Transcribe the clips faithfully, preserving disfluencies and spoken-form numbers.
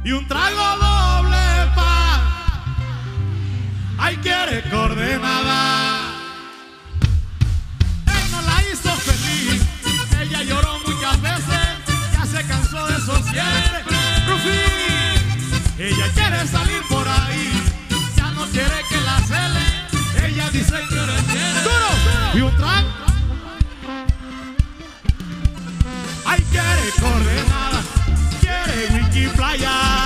y un trago doble pa. Ay, quiere coordenada. Él no la hizo feliz, ella lloró muchas veces, ya se cansó de esos siete. Rufí, ella quiere salir por ahí, ya no quiere que la cele, ella dice que no quiere. ¡Duro! Y un trago. Ay, quiere coordenada, quiere wiki playa.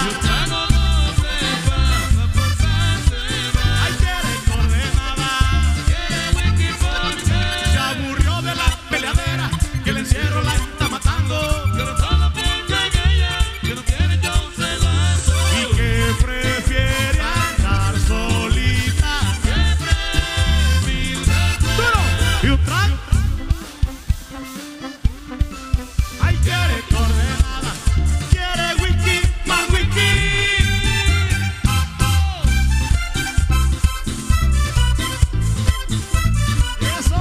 Ay, quiere coordenada, quiere wiki porque se aburrió de la peleadera, que el encierro la está matando. Pero todo piensa en ella, que no quiere yo celoso, y que prefiere andar solita. Que prefiere duro y un trago. Ay, quiere coordenada, quiere wiki, más wiki. Eso.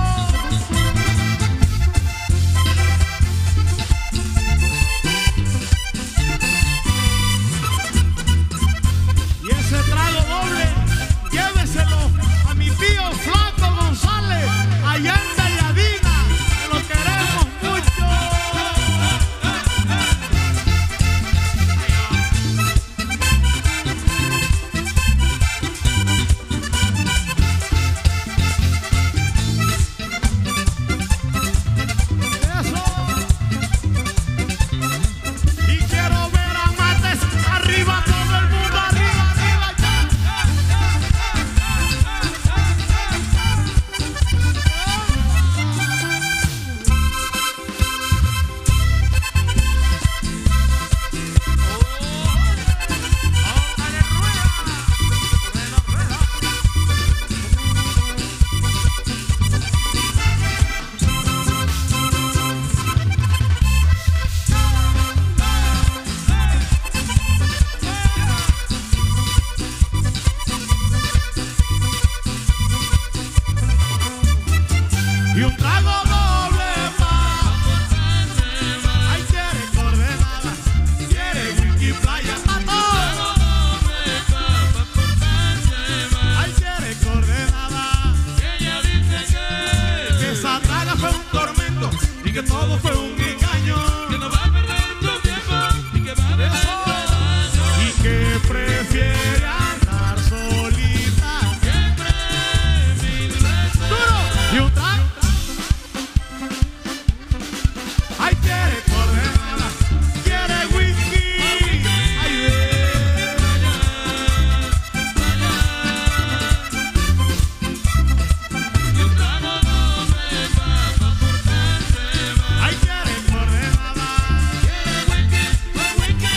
Y ese trago doble, lléveselo a mi tío Flaco González, allá en Talladina, que lo queremos mucho. Eso. Y quiero ver a Mates arriba, todo el mundo arriba, arriba ya. Y un trago doble pa. Ay, quiere coordenada, quiere wiki playa. Ay, quiere coordenada, ella dice que, que esa traga fue un tormento y que todo fue un engaño, que no va a perder su tiempo y que va a perder su daño, y que prefiere andar solita. Que prefiere duro y un trago. Ay, quiere coordenada, quiere wiki. Ay, ve. Ay, quiere coordenada, quiere wiki, wiki.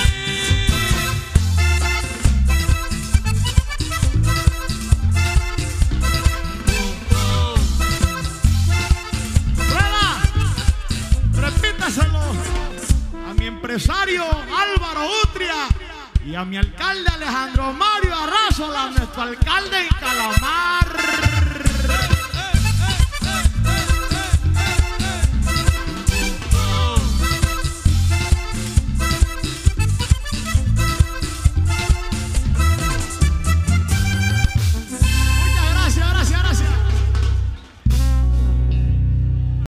Prueba. Repítaselo a mi empresario Álvaro Utria y a mi alcalde Alejandro Mario Arrazola, nuestro alcalde en Calamar.